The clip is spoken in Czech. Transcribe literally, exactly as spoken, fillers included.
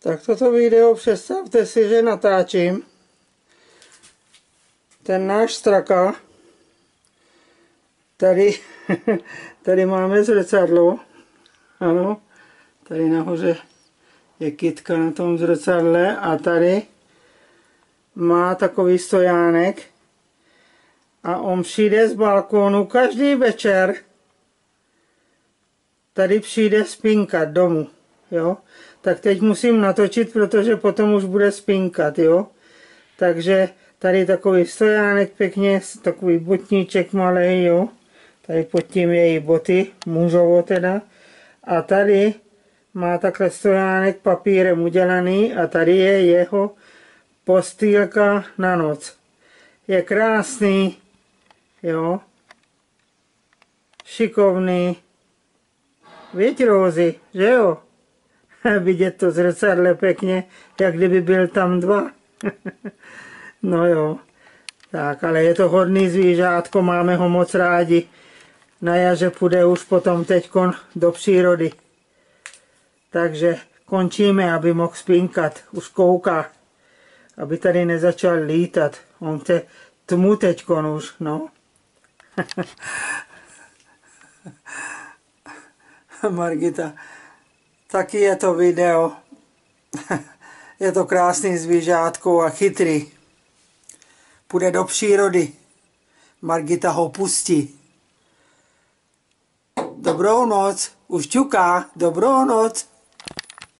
Tak toto video představte si, že natáčím ten náš straka. Tady, tady máme zrcadlo. Ano, tady nahoře je kytka na tom zrcadle a tady má takový stojánek a on přijde z balkónu každý večer. Tady přijde spinkat domů, jo. Tak teď musím natočit, protože potom už bude spinkat, jo. Takže tady takový stojánek pěkně, takový botníček malý, jo. Tady pod tím její boty, mužovo teda. A tady má takhle stojánek papírem udělaný a tady je jeho postýlka na noc. Je krásný, jo. Šikovný. Víš, Rózy, že jo? Vidět to zrcadle pěkně, jak kdyby byl tam dva. No jo. Tak, ale je to hodný zvířátko, máme ho moc rádi. Na jaře půjde už potom teďkon do přírody. Takže končíme, aby mohl spinkat. Už kouká. Aby tady nezačal lítat. On te tmu teďkon už, no. Margita, taky je to video. Je to krásný zvířátko a chytrý. Půjde do přírody. Margita ho pustí. Dobrou noc. Už ťuká. Dobrou noc.